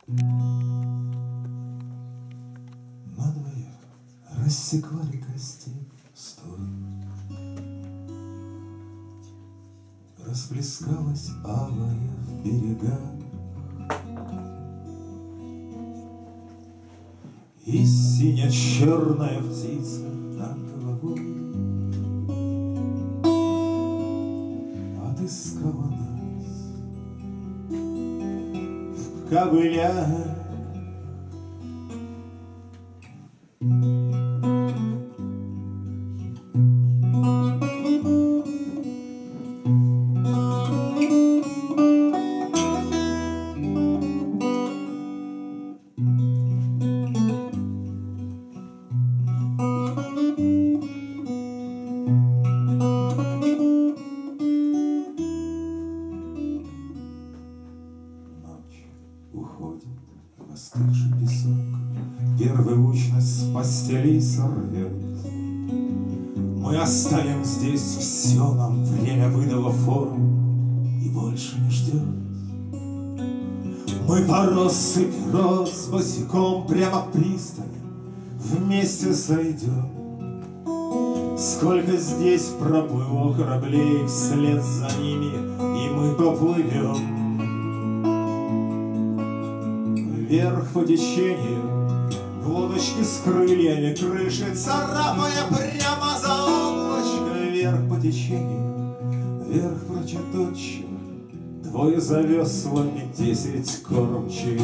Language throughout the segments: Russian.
Надвое рассекла река степь сторону, расплескалась алая в берега, и синя-черная птица над головой отыскала нас в ковылях. Уходит в остывший песок, первый луч нас с постелей сорвет. Мы оставим здесь все, нам время выдало фору и больше не ждет. Мы по россыпи роз босиком прямо к пристани вместе сойдем. Сколько здесь проплыло кораблей вслед за ними, и мы поплывем вверх по течению, в лодочке с крыльями крыши, царапая прямо за облачко. Вверх по течению, вверх прочь от отчего, двое за веслами, 10 кормчих.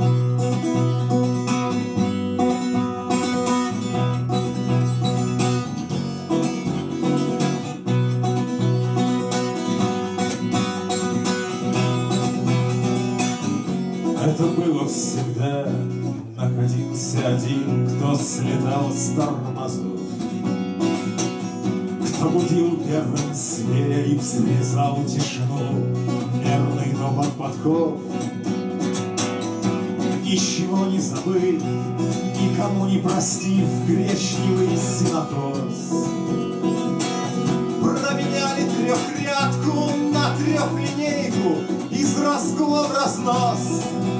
Это было всегда, находился один, кто слетал с тормозов, кто будил первым зверя и взрезал тишину мерный топот подков. Ничего не забыв, никому не простив, гречневый синокос променяли трехрядку на трехлинейку из разгула в разнос.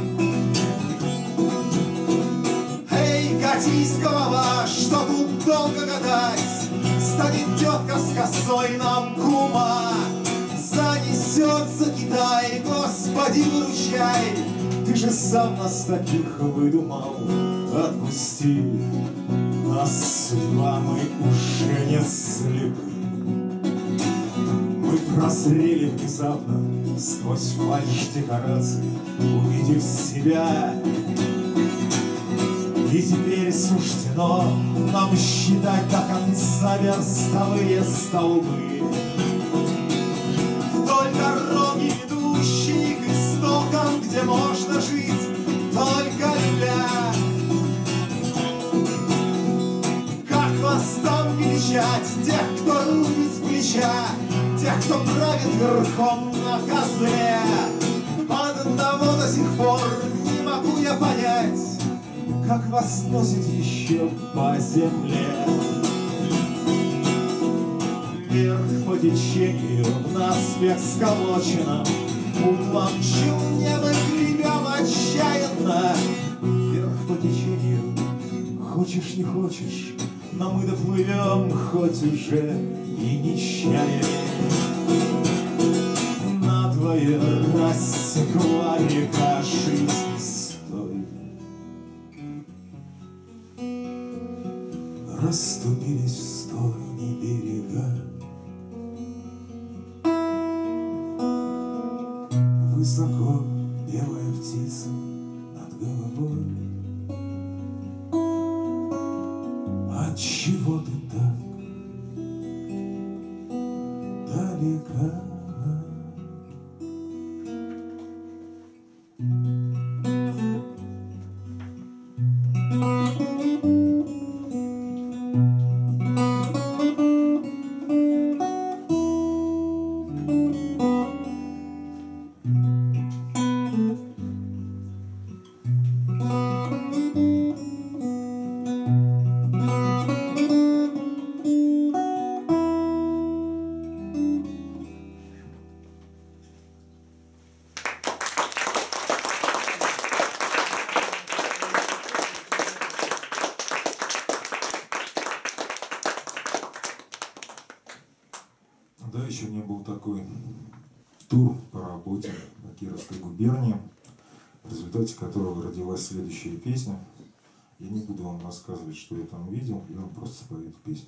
Эй, катись, голова, что тут долго гадать, станет тетка с косой нам кума, занесет за Китай, Господи, выручай. Ты же сам нас таких выдумал, отпусти нас, судьба, мы уже не слепы. Мы прозрели внезапно сквозь фальшь декораций, увидев себя. И теперь суждено нам считать до конца верстовые столбы вдоль дороги, ведущей к истокам, где можно жить только любя. Как вас там величать, тех, кто рубит с плеча, тех, кто правит верхом на козле? Одного до сих пор не могу я понять, как вас носит еще по земле. Вверх по течению, наспех сколоченном, упломчу небо гребем отчаянно. Вверх по течению, хочешь не хочешь, но мы доплывем, хоть уже и не чаями. Надвое рассекла река жизнь стой. Расступились в стороны берега, высоко белая птица над головой. Отчего ты так далека? такой тур по работе по Кировской губернии, в результате которого родилась следующая песня. Я не буду вам рассказывать, что я там видел, я вам просто спою эту песню.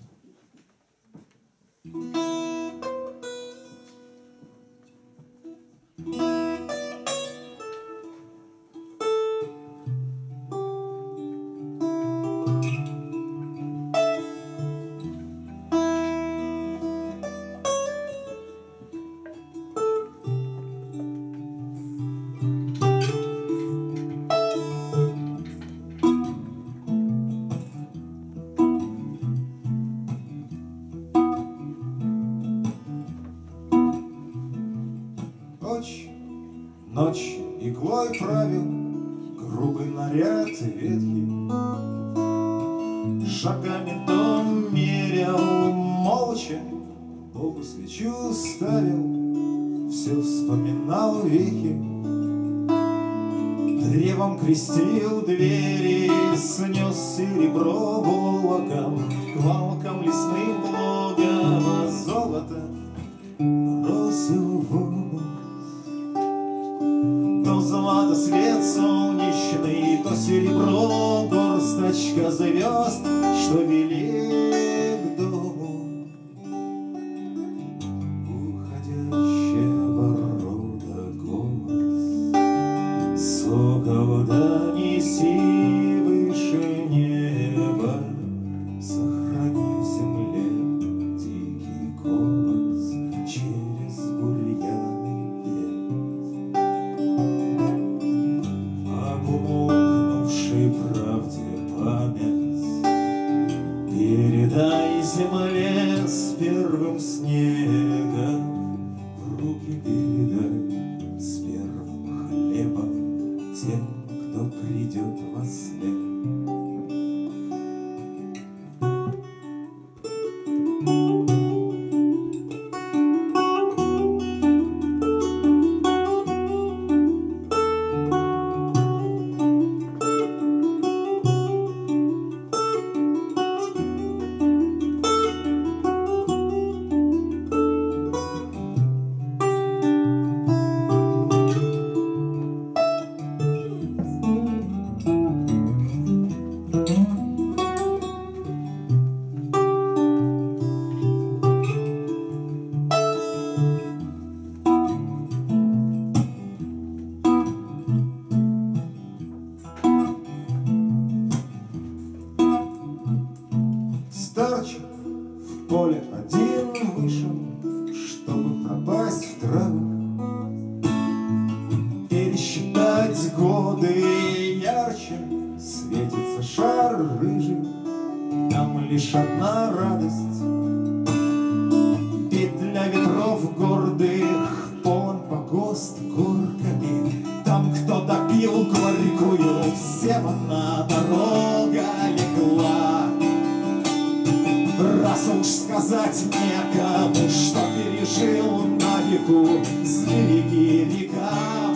Ночь иглой правил грубый наряд ветхий, шагами дом мерял молча, Богу свечу ставил, все вспоминал вехи, древом крестил двери, снес серебро волоком, к валкам лесным плугам, а золото бросил в воду. То злато свет солнечный, то серебро, горсточка звезд, что вели к дому уходящего рода голос. Сокол, да неси выше неба, сохрани в земле дикий голос через бурьяны. Умолкнувшей правде память передай земле с первым снегом, в руки передай с первым хлебом тем, кто придет во след. Старчик в поле один вышел, чтобы пропасть в травах, пересчитать годы ярче, светится шар рыжий, там лишь одна радость, петля ветров гордых, полон погост горками, там кто-то пил горькую, всем одна дорога легла. Раз уж сказать некому, что пережил на веку с реки река.